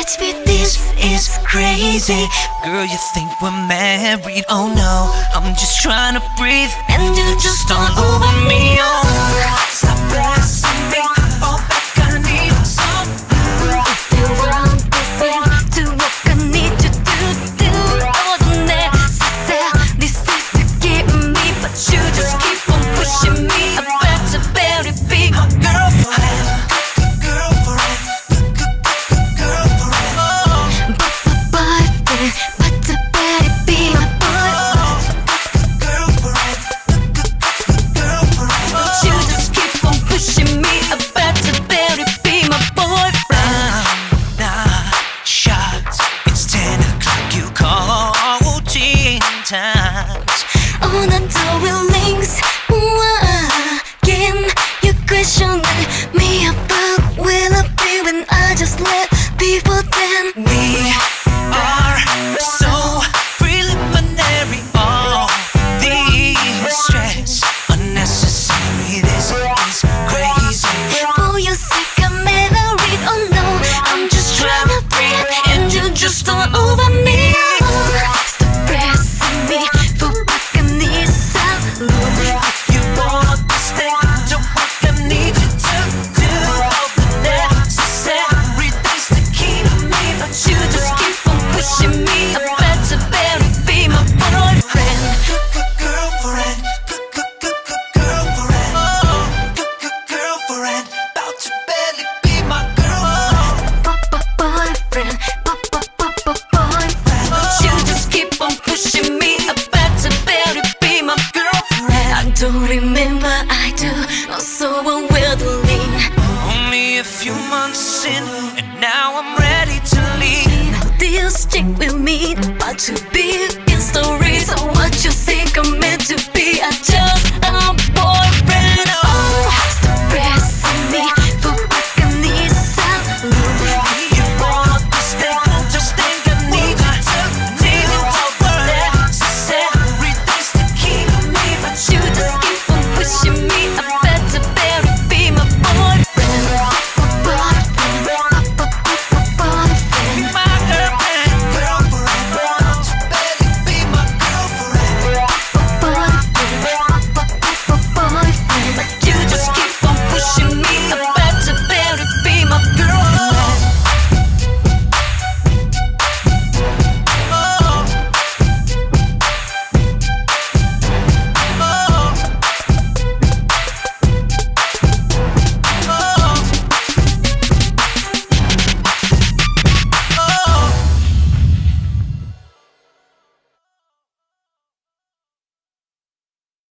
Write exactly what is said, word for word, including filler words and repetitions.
Baby, this is crazy. Girl, you think we're married? Oh no, I'm just trying to breathe, And you just all over me. Oh, stop pressing me. Fall back, I need some. if you want this to what I need to do, do all the necessary. This is to keep me, but you just keep on pushing me. I bet you better be my Girlfriend, girlfriend, girlfriend. boyfriend, but you better be my boyfriend. Girlfriend, girlfriend. You just keep on pushing me. I bet you better be my boyfriend. I'm not shocked. It's ten o'clock. You call teen times. On the door with links.